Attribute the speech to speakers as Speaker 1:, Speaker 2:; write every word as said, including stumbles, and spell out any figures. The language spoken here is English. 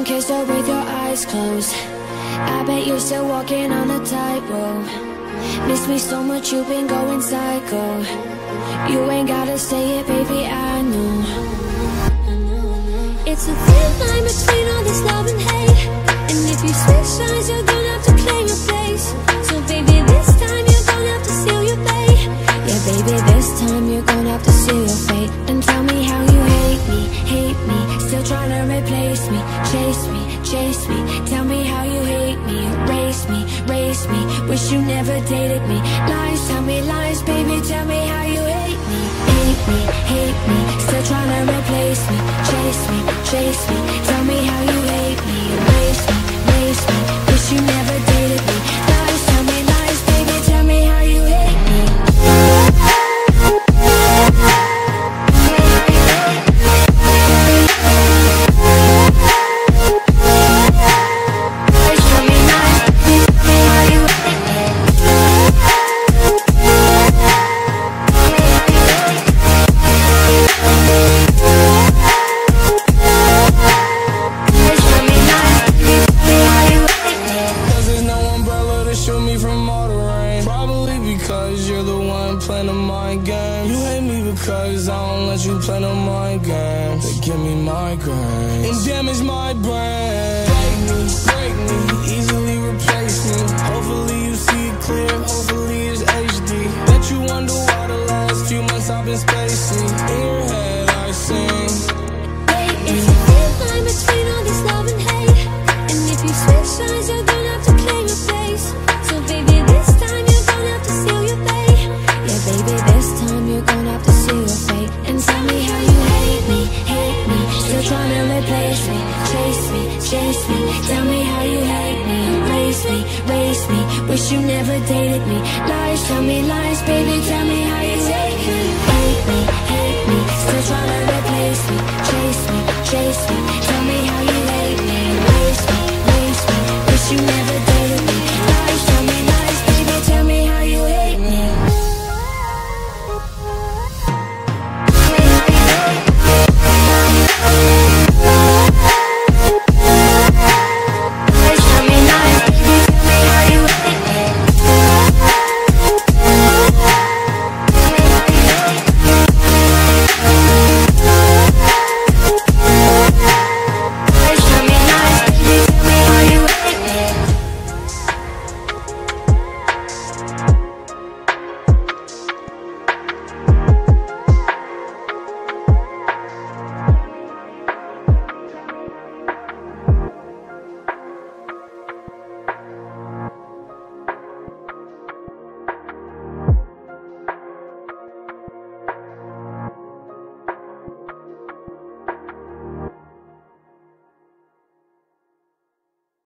Speaker 1: kiss her with your eyes closed. I bet you're still walking on a tightrope. Miss me so much, you've been going psycho. You ain't gotta say it, baby, I know.
Speaker 2: It's a thin line between all this love and hate, and if you switch sides, you're gonna have to claim your place. So baby, this time you're gonna have to seal your fate.
Speaker 1: Yeah, baby, this time you're gonna have to seal your fate. And tell me how you hate me, hate me, still trying to replace me. Chase me, chase me, tell me how you hate me. Erase me, race me, wish you never dated me. Lies, tell me lies, baby, tell me how you hate me. Hate me, hate me, still trying to replace me. Chase me, chase me, tell me how you hate me. Erase me, race me, wish you never dated me. Lies, tell me lies, baby, tell me how you hate me.
Speaker 3: Cause I don't let you play no mind games. They give me migraines and damage my brain. Break me, break me, easily replace me. Hopefully you see it clear, hopefully it's H D. Bet you wonder why the last few months I've been spacey. In your head I sing.
Speaker 2: It's a thin line between all this love and hate, and if you switch sides, you're gonna have to claim your place. So baby, this time you're gonna have to seal your fate.
Speaker 1: Yeah, baby, this time you're gonna have to seal your fate. And tell me how you hate me, hate me, still trying to replace me. Chase me, chase me, tell me how you hate me. Erase me, race me, wish you never dated me. Lies, tell me lies, baby, tell me how you hate me. Hate me, hate me, still trying to replace me. Chase me, chase me, tell